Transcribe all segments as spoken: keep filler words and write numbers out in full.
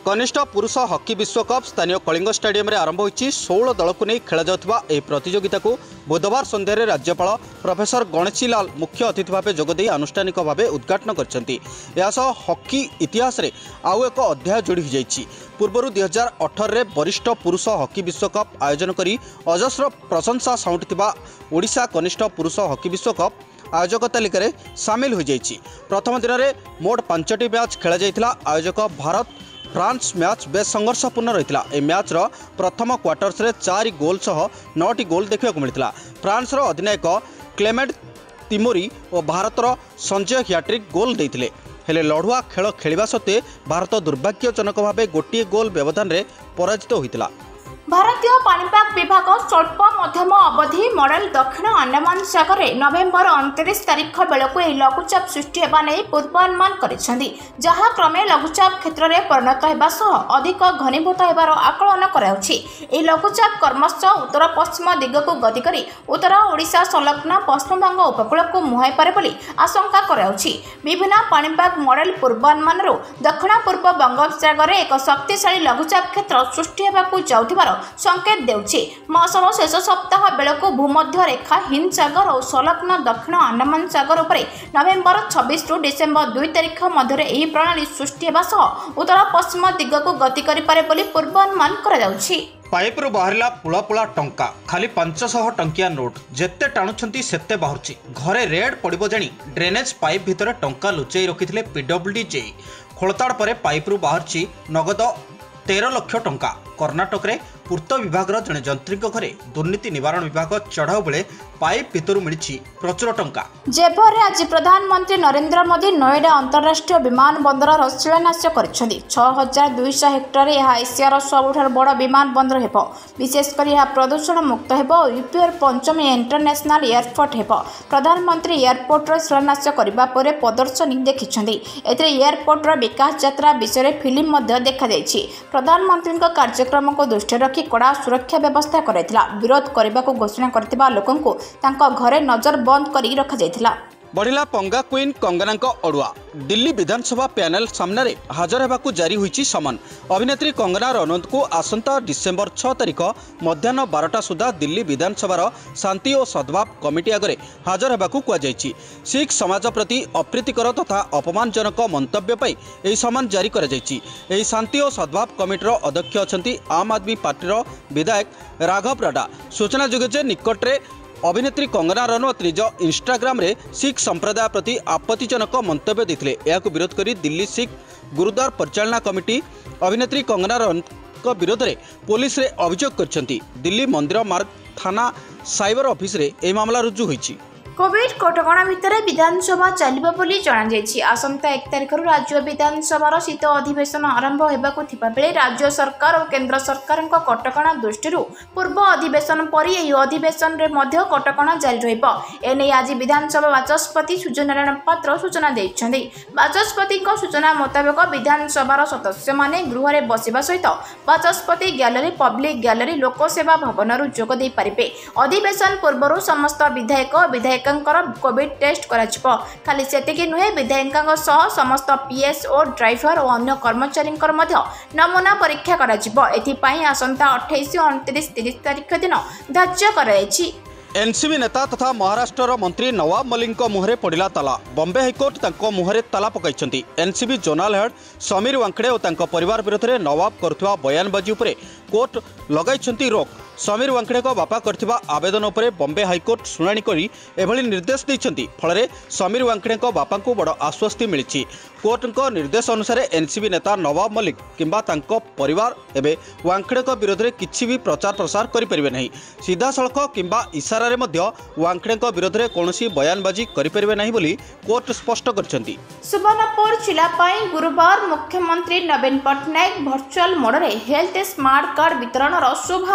कनिष्ठ पुरुष हॉकी विश्वकप स्थानीय कलिंग स्टेडियम रे आरंभ होईची। सोलह दल को नहीं खेला जाउथबा ए प्रतियोगिता को बुधवार संध्यारे राज्यपाल प्रोफेसर गणेशी लाल मुख्य अतिथि भाव जोगदे आनुष्ठानिक भाव उद्घाटन करछंती। यासह हॉकी इतिहास रे आउ एक अध्याय जोड़ी जाइछि। पूर्व दुई हजार अठर रे वरिष्ठ पुरुष हॉकी विश्वकप आयोजन करी अजस्र प्रशंसा साउंटिथिबा ओडिशा कनिष्ठ पुरुष हॉकी विश्वकप आयोजक तालिका रे सामिल हो जाइछि। प्रथम दिन में मोट पांचटी मैच खेला जाइथिला। आयोजक भारत फ्रांस मैच बेस संघर्षपूर्ण रही। ए मैच रो प्रथम क्वार्टर्स रे चार गोल सह नौटी गोल देखा मिलता। फ्रांस रो अधिनायक क्लेमेंट तिमोरी और भारत रो संजय हैट्रिक गोल देइथिले। हेले लड़ुआ खेल खेलिबा सत्वे भारत दुर्भाग्यजनक भावे गोटे गोल व्यवधान रे पराजित होइतिला। भारतीय पाणीपाग विभाग स्वल्प मध्यम अवधि मॉडल दक्षिण अंडमान सागर में नवेम्बर उनतीस तारिख बेलू यह लघुचाप सृष्टि होगा नहीं पूर्वानुमान करिसेंती, जहाँ क्रमे लघुचाप क्षेत्र में परिणत होगा सह अधिक घनीभूत होबार आकलन कराउछि। यह लघुचाप क्रमशः उत्तर पश्चिम दिग को गति करी उत्तर ओडिशा संलग्न पश्चिमबंग उपकूल को मुहाई पारे बोली आशंका कराउछि। विभिन्न पाणीपाग मॉडल पूर्वानुमान दक्षिण पूर्व बंगोपसागर में एक शक्तिशाली लघुचाप क्षेत्र सृष्टि होगा जाउथिबार संकेत देउछि। मौसम शेष सप्ताह बेलू भूमध्य रेखा हिंद सागर और संलग्न दक्षिण अंडमान सागर उपरे नवेम्बर छब्बीस रु डिसेम्बर दुई तारिख मध्य यह प्रणाली सृष्टि होगा सह उत्तर पश्चिम दिग को गति करिपारे बोली पूर्वानुमान करा जाउछि। पाइप रु बाहरिला पुला पुला टंका खाली पांच सौ टंकिया नोट जेते टाणुछंती सेते बाहुरची। घरे रेड पड़िबो जानी ड्रेनेज पाइप भितर टंका लुचेई रखिथिले पीडब्ल्यूडी जेई। खोलताड़ परे पाइप रु बाहरची नगद तेरह लक्ष टंका। कर्णाटक रे पूर्त विभाग जड़े जंत्रिक घरे दुर्नीति निवारण विभाग चढ़ाऊ बेले पाइप भितर मिली प्रचुर टंका। जेभर आज प्रधानमंत्री नरेंद्र मोदी नोएडा अंतरराष्ट्रीय विमान बंदर शिलान्यास करिसेंती। छह हजार दुईश हेक्टर यह एशियार सबुठार बड़ विमान बंदर हेब। विशेषकर यह प्रदूषण मुक्त हेब और यूपीआर पंचम इंटरनेशनल एयरपोर्ट हेब। प्रधानमंत्री एयरपोर्टर शिलान्यास करबा परे प्रदर्शनी देखिछंती। एथिरे एयरपोर्टर विकास यात्रा विषय फिल्म देखा जायछि। प्रधानमंत्री कार्यक्रम को दृष्टि रखी कड़ा सुरक्षा व्यवस्था कराइथिला। विरोध करने को घोषणा करथिबा लोकन को तांका घरे नजर बंद करी रखा जायथिला। बढ़िला पंगा क्वीन कंगना अड़ुआ। दिल्ली विधानसभा पैनल सामने हाजर होगा जारी हुई समन। अभिनेत्री कंगना रनौत को आसंता डिसेम्बर छह तारिख मध्याह्न बारटा सुधा दिल्ली विधानसभार शांति और सद्भाव कमिटी आगे हाजर होगा कहुई। सिख समाज प्रति अप्रीतिकर तथा अपमानजनक मंतव्य पाई यह समन जारी कर शांति और सद्भाव कमिटीर अध्यक्ष अच्छा आम आदमी पार्टीर विधायक राघव राडा। सूचना जोगे निकटरे अभिनेत्री कंगना रनौत निज इंस्टाग्राम रे सिख संप्रदाय प्रति आपत्तिजनक मंतव्य देथिले। याकु विरोध करी दिल्ली सिख गुरुद्वार परिचालना कमिटी अभिनेत्री कंगना रनौत विरोध में पुलिस रे अभियोग करछंती। दिल्ली मंदिर मार्ग थाना साइबर ऑफिस रे ए मामला रुजु होईछि। कोविड कटकणा भितर विधानसभा चलिबा बोली जणाଯାଇଛି। आसंता एक तारिख राज्य विधानसभार शीत अधिवेशन आरंभ होबाकु थिबा बेले राज्य सरकार और केंद्र सरकार कटकणा दृष्टि पूर्व अधिवेशन पर यह अधिवेशन रे मध्य कटकणा जारी रहिबो। एने आज विधानसभा बाचस्पति सूर्यनारायण पात्र सूचना दैछन्ती। बाचस्पति सूचना मुताबिक विधानसभार सदस्य माने गृह रे बसिबा सहित बाचस्पति गैलरी पब्लिक गैलरी लोकसेवा भवन जोग दे पारिबे। अधिवेशन पूर्व समस्त विधायक विधायक कोविड टेस्ट करा खाली सेतिकी नुहे विधायक समस्त पीएस और ड्राइवर और अन्य कर्मचारी नमूना परीक्षा करा। एथिपाई आसंता अट्ठाईस उनतीस तीस तारिख दिन धार्य कराई। एनसीबी नेता तथा महाराष्ट्र मंत्री नवाब मलिक मुहरे पड़ा ताला। बॉम्बे हाइकोर्ट तांको मुहरे ताला पकाइछंती। NCB zonal head Sameer Wankhede और तांको परिवार विरोध में नवाब करथुवा बयानबाजी उपरे कोर्ट लगाइछंती रोक। समीर वांखड़े को बापा करथिबा आवेदन उपरे बॉम्बे हाइकोर्ट शुणाणी करी एभली निर्देश दैछंती। फलरे समीर वांखड़े को बापा को बड़ आश्वस्ति मिलिछि। कोर्ट को निर्देश अनुसार एनसीबी नेता नवाब मलिक किंबा तांको परिवार एबे वांखड़े को विरोध में किछि भी प्रचार प्रसार करि परिबे नहीं। सीधा सड़क किंबा इशारा रे मध्य वांखड़े को विरोध में कौनसी बयानबाजी करि परिबे नहीं बोली कोर्ट स्पष्ट करछंती। सुवर्णपुर जिला पाई गुरुवार मुख्यमंत्री नवीन पट्टनायक वर्चुअल मोड रे हेल्थ स्मार्ट कार्ड वितरण शुभारंभ कर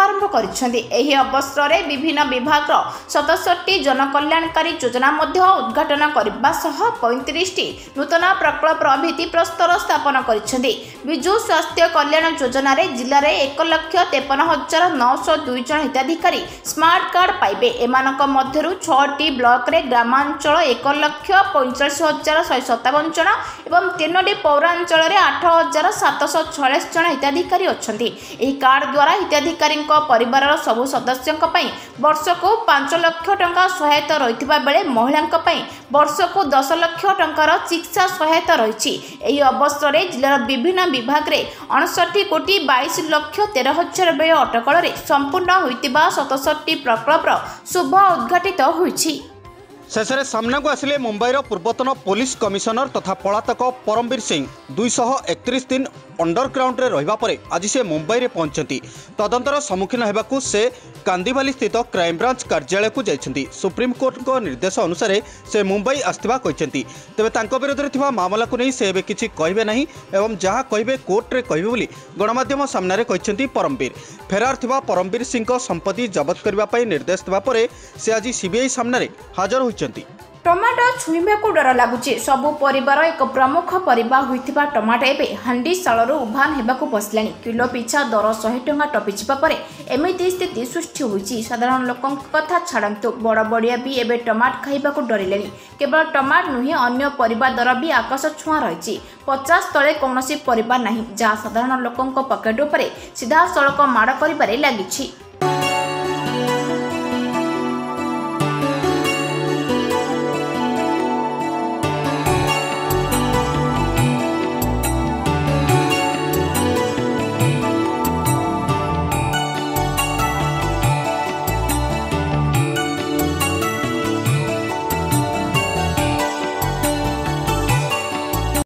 କରିଛନ୍ତି। ଏହି ଅବସରରେ ବିଭିନ୍ନ ବିଭାଗର ସତଷଠି ଜନକଲ୍ୟାଣକାରୀ ଯୋଜନା ମଧ୍ୟ ଉଦ୍ଘାଟନ କରିବା ସହ ପଇଁତିରିଶଟି ନୂତନ ପ୍ରକଳ୍ପର ଭିତ୍ତିପ୍ରସ୍ତର ସ୍ଥାପନ କରିଛନ୍ତି। ବିଜୁ ସ୍ୱାସ୍ଥ୍ୟ କଲ୍ୟାଣ ଯୋଜନାରେ ଜିଲ୍ଲାରେ ଏକ ଲକ୍ଷ ତେପନ ହଜାର ନଅଶହ ଦୁଇ ଜଣ ହିତାଧିକାରୀ ସ୍ମାର୍ଟ କାର୍ଡ ପାଇବେ। ଏମାନଙ୍କ ମଧ୍ୟରୁ ଛଅଟି ବ୍ଲକରେ ଗ୍ରାମାଞ୍ଚଳ ଏକ ଲକ୍ଷ ପଇଁଚାଳିଶ ହଜାର ଶହେ ସତାବନ ଜଣ ଏବଂ ତିନୋଟି ପୌରାଞ୍ଚଳରେ ଆଠ ହଜାର ସାତଶହ ଛୟାଳିଶ ଜଣ ହିତାଧିକାରୀ ଅଛନ୍ତି। ଏହି କାର୍ଡ ଦ୍ୱାରା ହିତାଧିକାରୀଙ୍କ ପରିବାରର ସବୁ ସଦସ୍ୟଙ୍କ ପାଇଁ ବର୍ଷକୁ ପାଞ୍ଚ ଲକ୍ଷ ଟଙ୍କା ସହାୟତା ରହିଥିବା ବେଳେ ମହିଳାଙ୍କ ପାଇଁ ବର୍ଷକୁ ଦଶ ଲକ୍ଷ ଟଙ୍କାର ଚିକିତ୍ସା ସହାୟତା ରହିଛି। ଏହି ଅବସରରେ ଜିଲ୍ଲାର ବିଭିନ୍ନ ବିଭାଗରେ ଅଣଷଠି କୋଟି ବାଇଶ ଲକ୍ଷ ତେର ହଜାର ବ୍ୟୟ ଅଟକଳରେ ସମ୍ପୂର୍ଣ୍ଣ ହୋଇଥିବା ସତଷଠି ପ୍ରକଳ୍ପର ଶୁଭ ଉଦ୍ଘାଟିତ ହୋଇଛି। शेषे सामनाକୁ ଆସିଲେ ମୁମ୍ବାଇର ପୂର୍ବତନ ପୋଲିସ କମିଶନର ତଥା ପଳାତକ ପରମବୀର ସିଂ। ଦୁଇଶହ ଏକତିରିଶ ଦିନ ଅଣ୍ଡରଗ୍ରାଉଣ୍ଡରେ ରହିବା ପରେ ଆଜି ସେ ମୁମ୍ବାଇରେ ପହଞ୍ଚିଛନ୍ତି। ତଦନ୍ତର ସମ୍ମୁଖୀନ ହେବାକୁ ସେ କାନ୍ଦିବାଲି ସ୍ଥିତ କ୍ରାଇମବ୍ରାଞ୍ଚ କାର୍ଯ୍ୟାଳୟକୁ ଯାଇଛନ୍ତି। ସୁପ୍ରିମକୋର୍ଟଙ୍କ ନିର୍ଦ୍ଦେଶ ଅନୁସାରେ ସେ ମୁମ୍ବାଇ ଆସିଥିବା କହିଛନ୍ତି। ତେବେ ତାଙ୍କ ବିରୋଧରେ ଥିବା ମାମଲାକୁ ନେଇ ସେ ଏବେ କିଛି କହିବେ ନାହିଁ ଏବଂ ଯାହା କହିବେ କୋର୍ଟରେ କହିବେ ବୋଲି ଗଣମାଧ୍ୟମ ସାମ୍ନାରେ କହିଛନ୍ତି ପରମବୀର। ଫେରାର ଥିବା ପରମବୀର ସିଂଙ୍କ ସମ୍ପତ୍ତି ଜବତ କରିବା ପାଇଁ ନିର୍ଦ୍ଦେଶ ଦେବା ପରେ ସେ ଆଜି ସିବିଆଇ ସାମ୍ନାରେ ହାଜର ହୋଇଛନ୍ତି। टमाटो छुईंबाकू डर लगुच सबु परिवार एक प्रमुख परिबा होइथिबा टमाटो एबे हांडी शालरू उभान हेबाकू बसलानी। किलो पिछा दर सौ टंका टपिजिबा परे एमिति स्थिति सृष्टि होइछि। साधारण लोकंक कथा छाड़ंतु बड़ बड़िया भी एबे टमाट खाइबाकू डरिलेनी। केवल टमाट नुहे अन्य परिबा दर भी आकाश छुआ रहिछि। पचास तले कौनसी परिबा नाही जहाँ साधारण लोकंक पकेट उपरे सीधा सड़क माड़ करिबारे लागिछि।